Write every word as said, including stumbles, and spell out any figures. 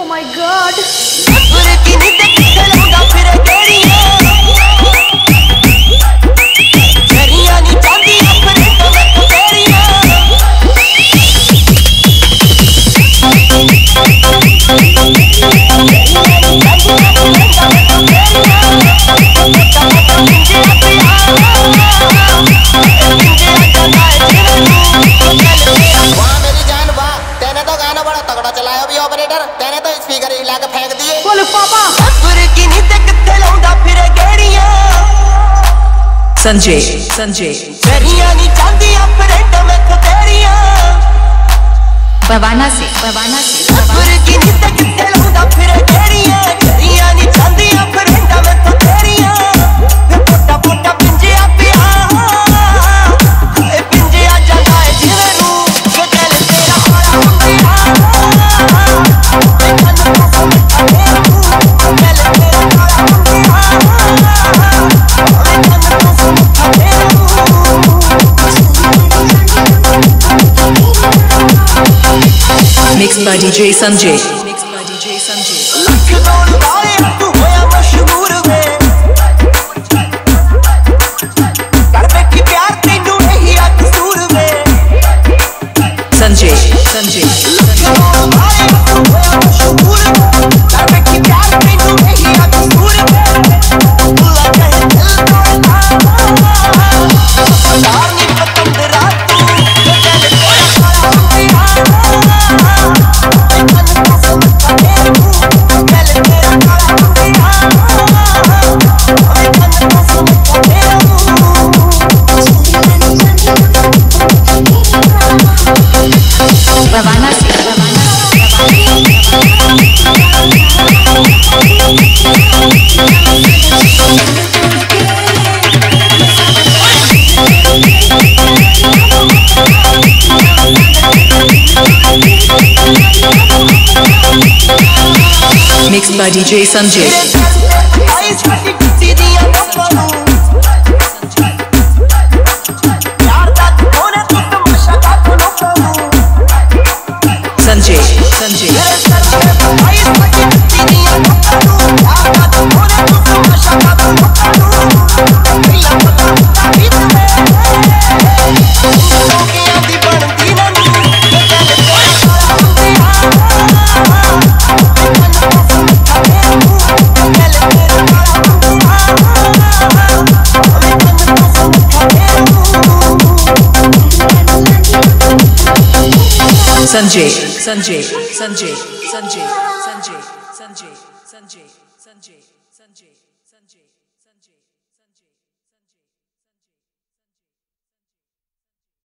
my God. Sanjay Sanjay Bawana से बवाना से Mixed by D J Sanjay. Mixed by D J Sanjay. Sanjay Sanjay Bawana से Mixed by D J Sanjay. Sanjay Sanjay Sanjay Sanjay Sanjay Sanjay Sanjay Sanjay Sanjay Sanjay Sanjay Sanjay Sanjay